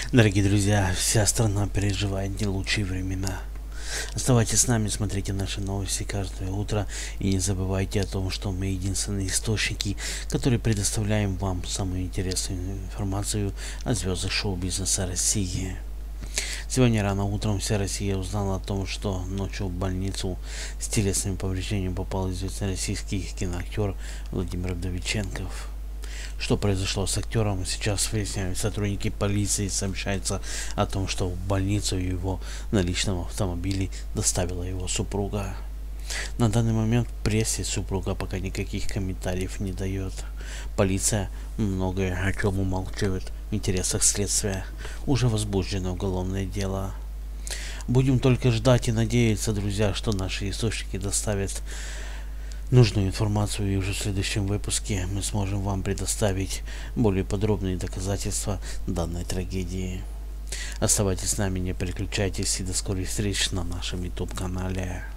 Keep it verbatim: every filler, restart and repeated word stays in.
Дорогие друзья, вся страна переживает не лучшие времена. Оставайтесь с нами, смотрите наши новости каждое утро и не забывайте о том, что мы единственные источники, которые предоставляем вам самую интересную информацию о звездах шоу-бизнеса России. Сегодня рано утром вся Россия узнала о том, что ночью в больницу с телесными повреждениями попал известный российский киноактер Владимир Вдовиченков. Что произошло с актером, сейчас выясняют сотрудники полиции. Сообщается о том, что в больницу его на личном автомобиле доставила его супруга. На данный момент в прессе супруга пока никаких комментариев не дает. Полиция многое о чем умалчивает в интересах следствия. Уже возбуждено уголовное дело. Будем только ждать и надеяться, друзья, что наши источники доставят нужную информацию, и уже в следующем выпуске мы сможем вам предоставить более подробные доказательства данной трагедии. Оставайтесь с нами, не переключайтесь, и до скорых встреч на нашем YouTube канале.